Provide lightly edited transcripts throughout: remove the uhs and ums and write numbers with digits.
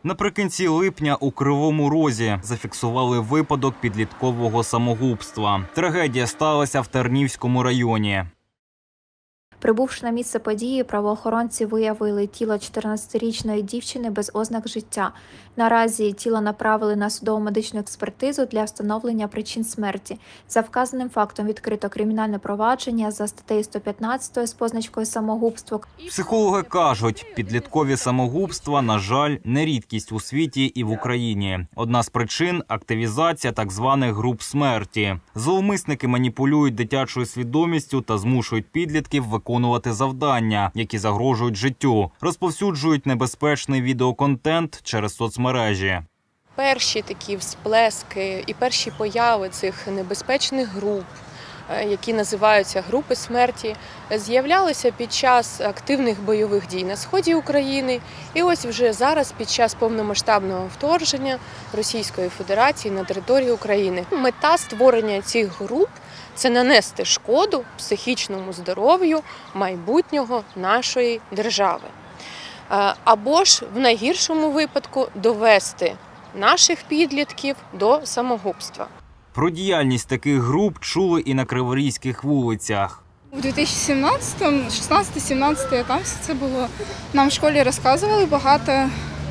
Наприкінці липня у Кривому Розі зафіксували випадок підліткового самогубства. Трагедія сталася в Тернівському районі. Прибувши на місце події, правоохоронці виявили тіло 14-річної дівчини без ознак життя. Наразі тіло направили на судово-медичну експертизу для встановлення причин смерті. За вказаним фактом відкрито кримінальне провадження за статтею 115 з позначкою самогубство. Психологи кажуть, підліткові самогубства, на жаль, не рідкість у світі і в Україні. Одна з причин – активізація так званих груп смерті. Зловмисники маніпулюють дитячою свідомістю та змушують підлітків виконувати завдання, які загрожують життю. Розповсюджують небезпечний відеоконтент через соцмережі. Перші такі всплески і перші появи цих небезпечних груп, які називаються групи смерті, з'являлися під час активних бойових дій на сході України. І ось вже зараз, під час повномасштабного вторгнення Російської Федерації на територію України. Мета створення цих груп – це нанести шкоду психічному здоров'ю майбутнього нашої держави. Або ж в найгіршому випадку довести наших підлітків до самогубства. Про діяльність таких груп чули і на криворізьких вулицях. У 2017-му, 16-17, там все це було. Нам в школі розказували багато,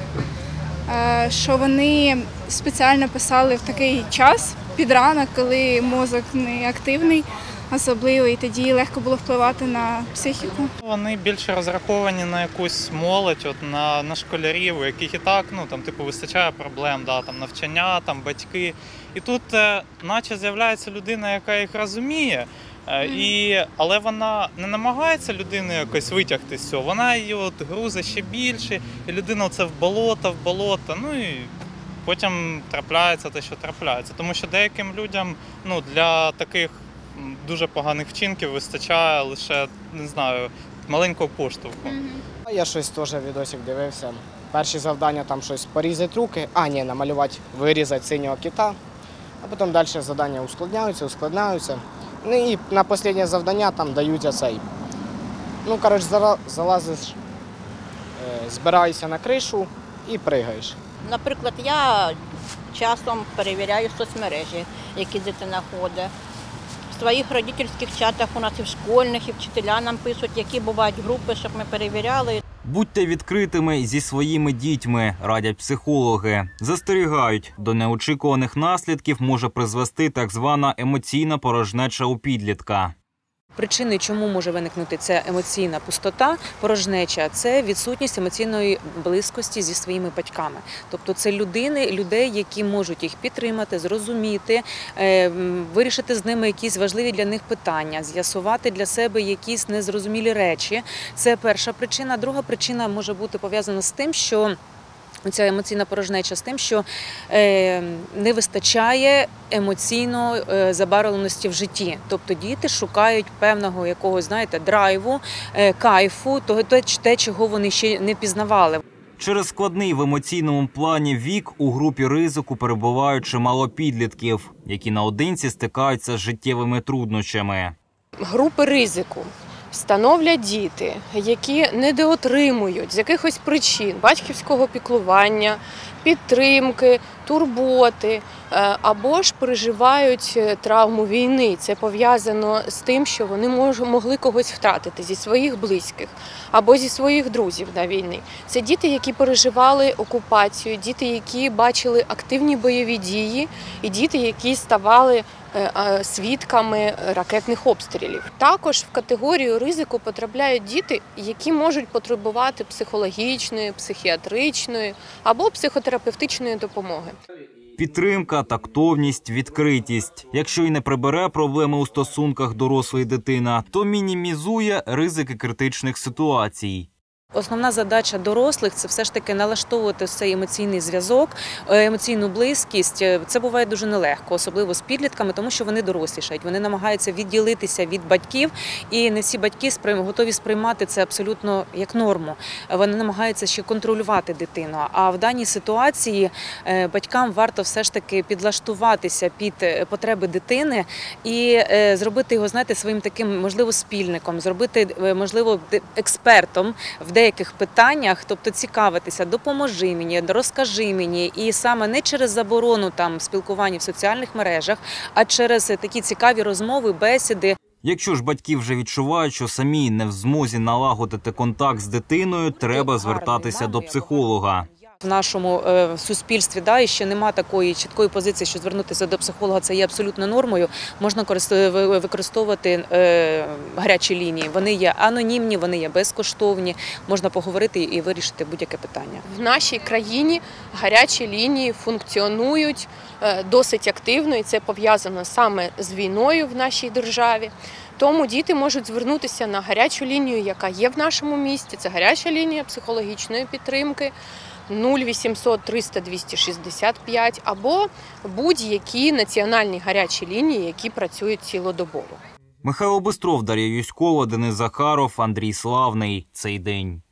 що вони спеціально писали в такий час, під ранок, коли мозок не активний, особливо, і тоді легко було впливати на психіку. Вони більше розраховані на якусь молодь, на школярів, у яких і так вистачає проблем, навчання, батьки. І тут наче з'являється людина, яка їх розуміє, але вона не намагається людину якось витягти з цього. Вона її грузить ще більше, і людина в болото, і потім трапляється те, що трапляється. Тому що деяким людям для таких дуже поганих вчинків вистачає лише, маленького поштовху. Я щось теж відосик дивився. Перші завдання там щось порізати руки, намалювати, вирізати синього кита. А потім далі завдання ускладняються. І на останнє завдання там дають цей. Залазиш, збираєшся на кришу і пригаєш. Наприклад, я часом перевіряю соцмережі, які дитина ходить. В своїх родительських чатах у нас і в школьних, і вчителя нам пишуть, які бувають групи, щоб ми перевіряли. Будьте відкритими зі своїми дітьми, радять психологи. Застерігають, до неочікуваних наслідків може призвести так звана емоційна порожнеча у підлітка. Причини, чому може виникнути ця емоційна пустота, порожнеча – це відсутність емоційної близькості зі своїми батьками. Тобто це людей, які можуть їх підтримати, зрозуміти, вирішити з ними якісь важливі для них питання, з'ясувати для себе якісь незрозумілі речі. Це перша причина. Друга причина може бути пов'язана з тим, що ця емоційна порожнеча з тим, що не вистачає емоційної забарвленості в житті. Тобто діти шукають певного якогось, драйву, кайфу, те, чого вони ще не пізнавали. Через складний в емоційному плані вік у групі ризику перебувають чимало підлітків, які наодинці стикаються з життєвими труднощами. Групи ризику становлять діти, які недоотримують з якихось причин батьківського піклування, підтримки, турботи, або ж переживають травму війни. Це пов'язано з тим, що вони могли когось втратити зі своїх близьких або зі своїх друзів на війні. Це діти, які переживали окупацію, діти, які бачили активні бойові дії, і діти, які ставали свідками ракетних обстрілів. Також в категорію ризику потрапляють діти, які можуть потребувати психологічної, психіатричної або психотерапевтичної допомоги. Підтримка, тактовність, відкритість. Якщо і не прибере проблеми у стосунках дорослої дитина, то мінімізує ризики критичних ситуацій. Основна задача дорослих – це все ж таки налаштовувати цей емоційний зв'язок, емоційну близькість. Це буває дуже нелегко, особливо з підлітками, тому що вони дорослішають. Вони намагаються відділитися від батьків, і не всі батьки готові сприймати це абсолютно як норму. Вони намагаються ще контролювати дитину. А в даній ситуації батькам варто все ж таки підлаштуватися під потреби дитини і зробити його, своїм таким, можливо, спільником, зробити, можливо, експертом в деяких питаннях, тобто цікавитися, допоможи мені, розкажи мені, і саме не через заборону там спілкування в соціальних мережах, а через такі цікаві розмови, бесіди. Якщо ж батьки вже відчувають, що самі не в змозі налагодити контакт з дитиною, треба звертатися до психолога. В нашому суспільстві і ще немає такої чіткої позиції, що звернутися до психолога – це є абсолютно нормою. Можна використовувати гарячі лінії. Вони є анонімні, вони є безкоштовні. Можна поговорити і вирішити будь-яке питання. В нашій країні гарячі лінії функціонують досить активно, і це пов'язано саме з війною в нашій державі. Тому діти можуть звернутися на гарячу лінію, яка є в нашому місті. Це гаряча лінія психологічної підтримки 0800 300 265 або будь-які національні гарячі лінії, які працюють цілодобово. Михайло Бистров, Дар'я Юськова, Денис Захаров, Андрій Славний. Цей день.